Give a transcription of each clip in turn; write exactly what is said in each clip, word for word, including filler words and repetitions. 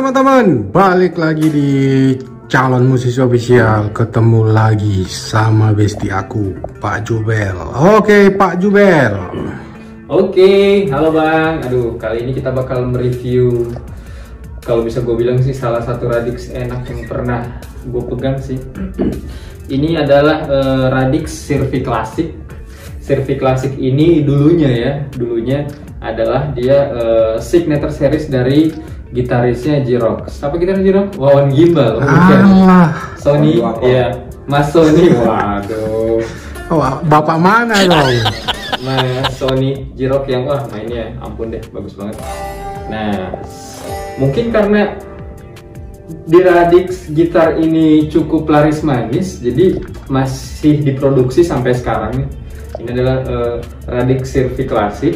teman-teman, balik lagi di Calon Musisi Official. Ketemu lagi sama bestie aku, Pak Jubel. Oke Pak Jubel. Oke, halo Bang. Aduh, kali ini kita bakal mereview, kalau bisa gue bilang sih salah satu Radix enak yang pernah gue pegang sih. Ini adalah uh, Radix Sirvi Classic. Sirvi Classic ini dulunya ya, dulunya adalah dia uh, signature series dari gitarisnya J-Rock. Apa gitaris J-Rock? Wawan Gimbal. Allah. Sony, ya, Mas Sony. Waduh. Oh, bapak mana dong? Nah, Sony J-Rock yang wah mainnya ampun deh, bagus banget. Nah, mungkin karena di Radix gitar ini cukup laris manis, jadi masih diproduksi sampai sekarang nih. Ini adalah uh, Radix Sirvi Classic.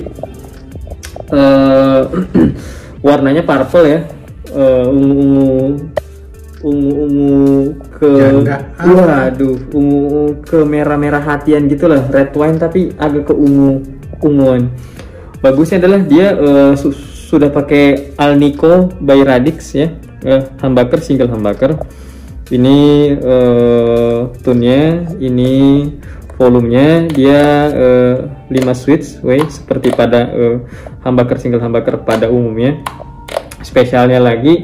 Uh, warnanya purple ya, uh, ungu ungu ungu ke waduh ungu ke merah-merah hatian gitulah, red wine tapi agak ke ungu unguan. Bagusnya adalah dia uh, su sudah pakai Alnico by Radix ya, uh, humbucker, single humbucker. Ini uh, tune-nya, ini volumenya, dia uh, lima switch way seperti pada uh, humbucker, single humbucker pada umumnya. Spesialnya lagi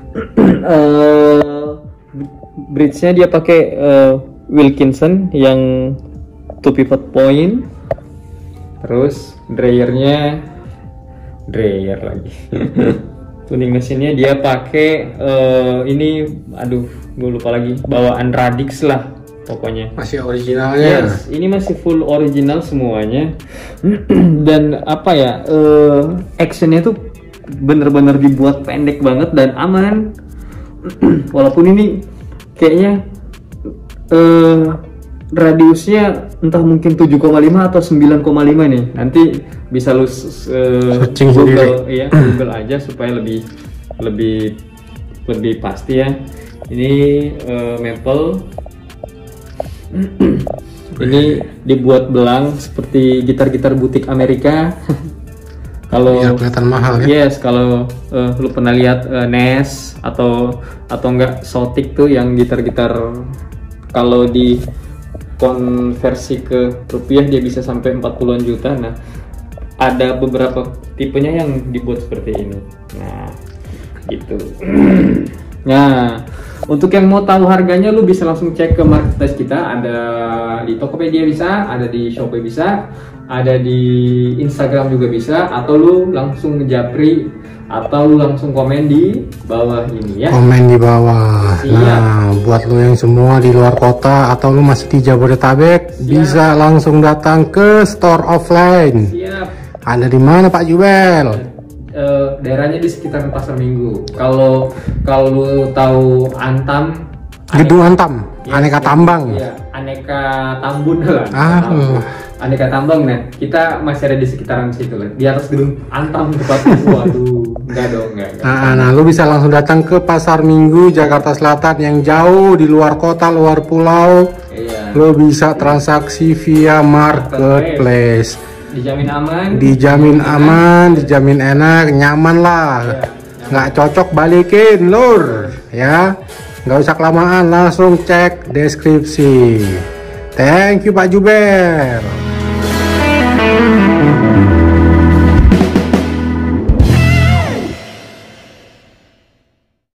uh, bridge-nya dia pakai uh, Wilkinson yang two pivot point. Terus dryer-nya dryer lagi. Tuning mesinnya dia pakai uh, ini, aduh gue lupa lagi, bawaan Radix lah pokoknya. Masih originalnya. Yes, ini masih full original semuanya. Dan apa ya, uh, actionnya tuh bener-bener dibuat pendek banget dan aman. Walaupun ini kayaknya uh, radiusnya entah mungkin tujuh koma lima atau sembilan koma lima nih. Nanti bisa lu uh, Google ya, Google aja supaya lebih lebih lebih pasti ya. Ini uh, maple. Ini dibuat belang seperti gitar-gitar butik Amerika. Kalau ya, kelihatan mahal ya. Yes, kalau uh, lu pernah lihat uh, N E S atau atau enggak Sotic tuh yang gitar-gitar kalau di konversi ke rupiah dia bisa sampai empat puluhan juta. Nah, ada beberapa tipenya yang dibuat seperti ini. Nah, gitu. Nah, untuk yang mau tahu harganya, lu bisa langsung cek ke marketplace kita. Ada di Tokopedia bisa, ada di Shopee bisa, ada di Instagram juga bisa, atau lu langsung ngejapri, atau lu langsung komen di bawah ini ya. Komen di bawah. Siap. Nah, buat lu yang semua di luar kota atau lu masih di Jabodetabek, siap, bisa langsung datang ke store offline. Siap. Ada di mana Pak Jubel? Uh, daerahnya di sekitar Pasar Minggu. Kalau kalau lu tahu Antam, Gedung Antam, ya, Aneka Tambang. Iya, Aneka Tambun lah. Ah, Tambun. Aneka Tambang, nah kita masih ada di sekitaran situ lah. Di atas gedung Antam tepatnya. Waduh, enggak dong, enggak. enggak. Nah, nah, lu bisa langsung datang ke Pasar Minggu Jakarta Selatan yang jauh di luar kota, luar pulau. Iya. Lu bisa transaksi via marketplace. Dijamin aman, dijamin aman, dijamin enak, nyaman lah. Ya, nggak cocok balikin lur ya, nggak usah kelamaan, langsung cek deskripsi. Thank you Pak Jubel.